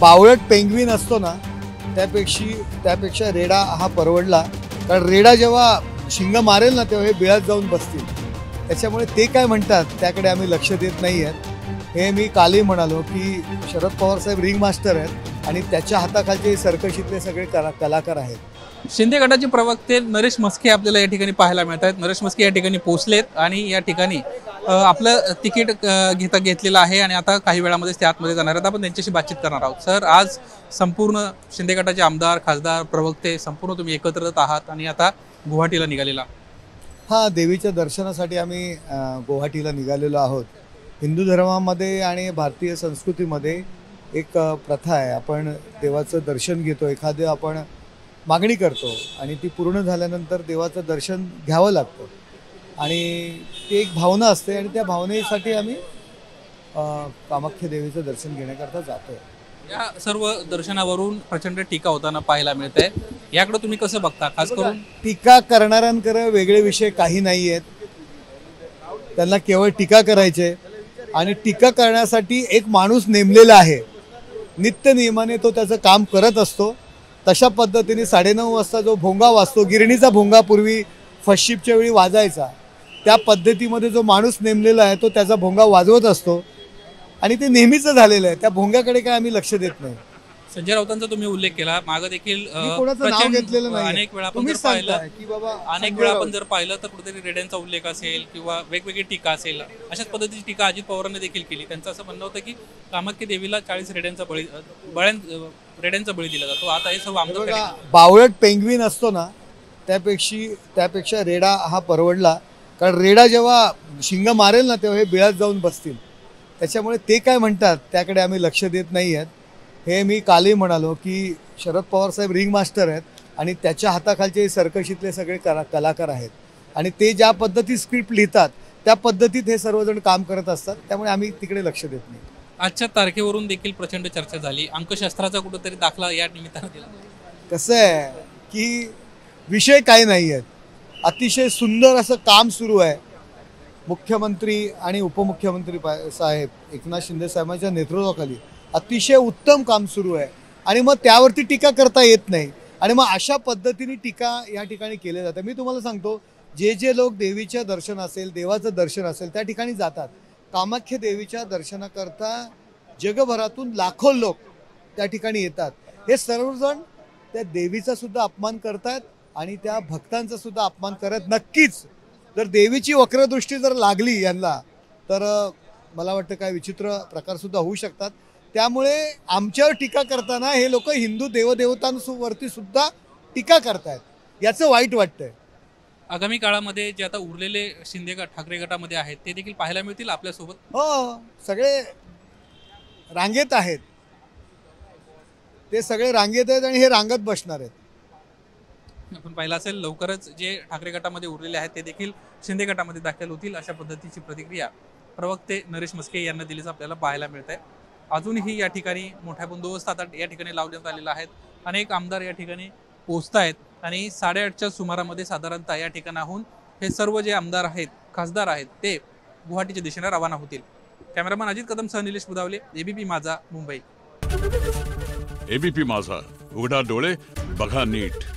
बावळट penguin असतो ना त्यापेक्षा रेडा हा परवडला. कारण रेडा जेव्हा शिंग मारेल ना तेव्हा हे बिळात जाऊन बसतील. त्याच्यामुळे ते काय म्हणतात त्याकडे आम्ही लक्ष देत नाही आहेत. हे मी कालही म्हणालो की शरद पवार साहेब रिंग मास्टर आहेत आणि त्याच्या हाताखालचे सर्कशीतले सगळे कलाकार आहेत. शिंदे गटाचे प्रवक्ते नरेश म्हस्के आपल्याला या ठिकाणी पाहायला मिळत आहेत. नरेश म्हस्के या ठिकाणी पोहोचलेत आणि या ठिकाणी आपलं तिकीट घेतलेलं आहे आणि आता काही वेळामध्येच ते आतमध्ये जाणार आहेत. आपण त्यांच्याशी बातचीत करणार आहोत. सर, आज संपूर्ण शिंदे गटाचे आमदार, खासदार, प्रवक्ते संपूर्ण तुम्ही एकत्रित आहात आणि आता गुवाहाटीला निघालेला. हां, देवीच्या दर्शनासाठी आम्ही गुवाहाटीला निघालेलो आहोत. हिंदू धर्मामध्ये आणि भारतीय संस्कृतीमध्ये एक प्रथा आहे. आपण देवाचं दर्शन घेतो, एखादं आपण मागणी करतो आणि ती पूर्ण झाल्यानंतर देवाचं दर्शन घ्यावं लागतं आणि ती एक भावना असते आणि त्या भावनेसाठी आम्ही कामाख्या देवीचं दर्शन घेण्याकरता जातो आहे. या सर्व दर्शनावरून प्रचंड टीका होताना पाहायला मिळते. याकडे तुम्ही कसं बघता? खास करून टीका करणाऱ्यांकडे वेगळे विषय काही नाही आहेत. त्यांना केवळ टीका करायचे आणि टीका करण्यासाठी एक माणूस नेमलेला आहे. नित्य नियमाने तो त्याचं काम करत असतो. तशा पद्धतीने 9:30 वाजता जो भोंगा वाजतो, गिरणीचा भोंगा पूर्वी फर्स्ट शिफ्टच्या वेळी वाजायचा, त्या पद्धतीमध्ये जो माणूस नेमलेला आहे तो त्याचा भोंगा वाजवत असतो आणि ते नेहमीच झालेलं आहे. त्या भोंग्याकडे काय आम्ही लक्ष देत नाही. संजय राऊतांचा तुम्ही उल्लेख केला. मागं देखील कोणाचं नाव घेतलेलं नाही. अनेक वेळा आपण जर पाहिलं तर कुठेतरी रेड्यांचा उल्लेख असेल किंवा वेगवेगळी टीका असेल. अशाच पद्धतीची टीका अजित पवारांनी देखील केली. त्यांचं असं म्हणणं होतं की कामाख्या देवीला 40 रेड्यांचा बळी दिला जातो. आता हे सर्व आमदार बावळट पेंग्विन असतो ना त्यापेक्षा रेडा हा परवडला. कारण रेडा जेव्हा शिंग मारेल ना तेव्हा हे बिळात जाऊन बसतील. त्याच्यामुळे ते काय म्हणतात त्याकडे आम्ही लक्ष देत नाही आहेत. हे मी कालही म्हणालो की शरद पवार साहेब रिंग मास्टर आहेत आणि त्याच्या हाताखालचे सर्कशीतले सगळे कलाकार आहेत आणि ते ज्या पद्धतीत स्क्रिप्ट लिहितात त्या पद्धतीत हे सर्वजण काम करत असतात. त्यामुळे आम्ही तिकडे लक्ष देत नाही. आजच्या तारखेवरून देखील प्रचंड चर्चा झाली. अंकशास्त्राचा कुठेतरी दाखला या निमित्तानं दिला. कसं आहे की विषय काही नाही आहेत. अतिशय सुंदर असं काम सुरू आहे. मुख्यमंत्री आणि उपमुख्यमंत्री साहेब एकनाथ शिंदे साहेबांच्या नेतृत्वाखाली अतिशय उत्तम काम सुरू आहे आणि मग त्यावरती टीका करता येत नाही आणि मग अशा पद्धतीने टीका या ठिकाणी केल्या जाते. मी तुम्हाला सांगतो, जे लोक देवीच्या दर्शन असेल, देवाचं दर्शन असेल त्या ठिकाणी जातात. कामाख्या देवीच्या दर्शनाकरता जगभरातून लाखो लोक त्या ठिकाणी येतात. हे सर्वजण त्या देवीचा सुद्धा अपमान करतात आणि त्या भक्तांचा सुद्धा अपमान करत. नक्कीच जर देवीची वक्रदृष्टी जर लागली यांना तर मला वाटतं काय विचित्र प्रकार सुद्धा होऊ शकतात. त्यामुळे आमच्यावर टीका करताना हे लोक हिंदू देवदेवतांवरती सुद्धा टीका करतायत. याचं वाईट वाटतंय. आगामी काळामध्ये जे आता उरलेले शिंदे गट ठाकरे गटामध्ये आहेत ते देखील पाहायला मिळतील आपल्यासोबत. हो, सगळे रांगेत आहेत. ते सगळे रांगेत आहेत आणि हे रांगत बसणार आहेत. आपण पाहिलं असेल लवकरच जे ठाकरे गटामध्ये उरलेले आहेत ते देखील शिंदे गटामध्ये दाखल होतील. अशा पद्धतीची प्रतिक्रिया प्रवक्ते नरेश म्हस्के यांना दिल्याचं आपल्याला पाहायला मिळत आहे. अजूनही या ठिकाणी मोठ्या बंदोबस्त आता या ठिकाणी लावण्यात आलेला आहे. अनेक आमदार या ठिकाणी पोहोचत आहेत आणि 8:30च्या सुमारामध्ये साधारणतः या ठिकाणाहून हे सर्व जे आमदार आहेत, खासदार आहेत ते गुवाहाटीच्या दिशेने रवाना होतील. कॅमेरामन अजित कदम सह निलेश बुधावले, एबीपी माझा, मुंबई. एबीपी माझा, उघडा डोळे बघा नीट.